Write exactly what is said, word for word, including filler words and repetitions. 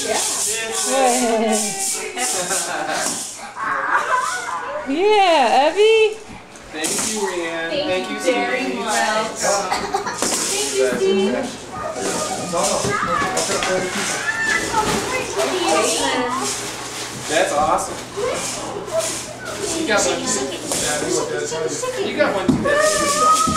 Yeah, Evie. Thank you, Reanne. Thank, Thank you you, very Steve. much. Thank you, Steve. That's awesome. You got one too. You got one too.